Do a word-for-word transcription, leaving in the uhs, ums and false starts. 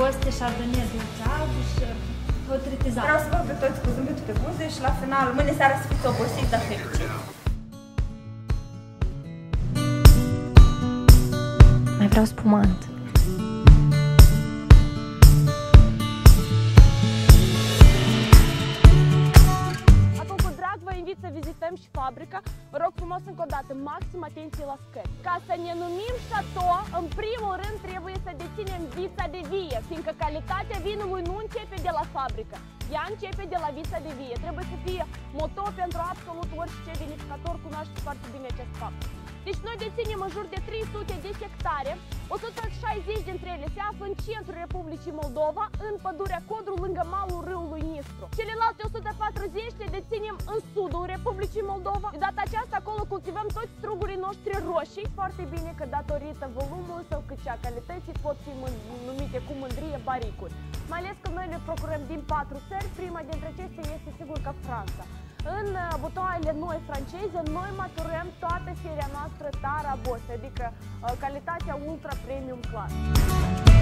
roste, chardonnay dulce alb și hotritizat. Vreau să vă pe toți cu zâmbetul pe buze și la final, mâine seara să fiți obosiți, dar fericiți. Mai vreau spumant. Acum cu drag vă invit să vizităm și fabrica. Vă rog frumos încă o dată, maxim atenție la scări. Ca să ne numim Chateau, în primul rând trebuie să deținem vița de vie, fiindcă calitatea vinului nu începe de la fabrică. Ea începe de la vița de vie. Trebuie să fie motor pentru absolut orice vinificator, cunoaște foarte bine acest fapt. Deci noi deținem în jur de trei sute de hectare, o sută șaizeci dintre ele se află în centrul Republicii Moldova, în pădurea Codru, lângă malul râului Nistru. Celelalte o sută patruzeci le deținem în sudul Republicii Moldova. De data aceasta acolo cultivăm toți strugurii noștri roșii. Foarte bine că datorită volumului sau cât și a calității pot fi numite cu mândrie baricuri. Mai ales că noi le procurăm din patru țări, prima dintre acestea este sigur că Franța. În butoaiele noi franceze, noi maturăm toată seria noastră Tara Boss, adică calitatea ultra premium class.